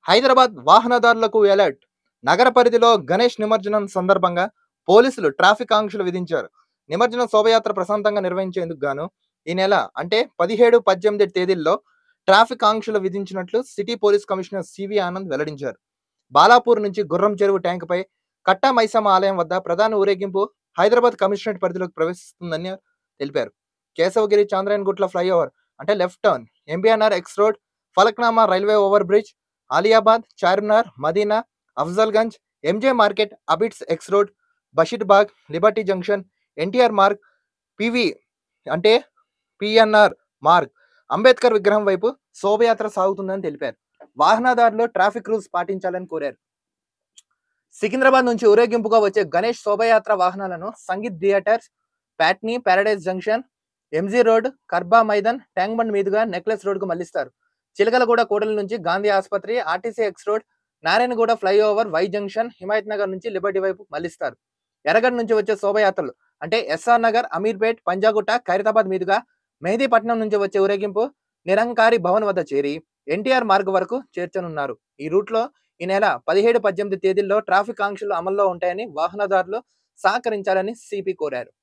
హైదరాబాద్ వాహనదారులకు అలర్ట్. నగర పరిధిలో గణేష్ నిమజ్జనం సందర్భంగా పోలీసులు ట్రాఫిక్ ఆంక్షలు విధించారు. నిమజ్జనం శోభయాత్ర ప్రశాంతంగా నిర్వహించేందుకు గాను ఈ నెల అంటే 17, 18 తేదీల్లో ట్రాఫిక్ ఆంక్షలు విధించినట్లు city police commissioner CV Anand వెల్లడించారు. బాలాపూర్ నుంచి గుర్రం చెరువు ట్యాంకుపై కట్టా మైసమ్మ ఆలయం వద్ద ప్రధాన ఊరేగింపు హైదరాబాద్ కమిషనరేట్ పరిధిలోకి ప్రవేశిస్తుందని తెలిపారు. కేశవగిరి చాంద్రాయణగుట్ల ఫ్లైఓవర్ అంటే left turn, MBNR X road, Falaknuma railway over bridge, Aliabad, Charminar, Madina, Afzalgunj, MJ market, Abids X road, Basheerbagh, Liberty junction, NTR Marg, PV అంటే పిఎన్ఆర్ మార్గ్, అంబేద్కర్ విగ్రహం వైపు శోభయాత్ర సాగుతుందని తెలిపారు. వాహనదారులు ట్రాఫిక్ రూల్స్ పాటించాలని కోరారు. సికింద్రాబాద్ నుంచి ఊరేగింపుగా వచ్చే గణేష్ శోభయాత్ర వాహనాలను Sangeet theatres, Patny, Paradise junction, MG road, Karba Maidan, tank bund మీదుగా నెక్లెస్ రోడ్ కు మళ్లిస్తారు. చిలకలగూడ కూడలి నుంచి గాంధీ ఆసుపత్రి, RTC X road, Narayanguda flyover, Y junction, Himayat Nagar నుంచి లిబర్టీ వైపు మళ్లిస్తారు. ఎర్రగడ్డ నుంచి వచ్చే శోభయాత్రలు అంటే ఎస్ఆర్ నగర్, అమీర్పేట్, పంజాగుట్ట, ఖైరతాబాద్ మీదుగా మెహదీపట్నం నుంచి వచ్చే ఊరేగింపు నిరంకారి భవన్ వద్ద చేరి ఎన్టీఆర్ మార్గ్ వరకు చేర్చనున్నారు. ఈ రూట్ లో ఈ నెల 17, 18 తేదీల్లో ట్రాఫిక్ ఆంక్షలు అమల్లో ఉంటాయని వాహనదారులు సహకరించాలని సిపి కోరారు.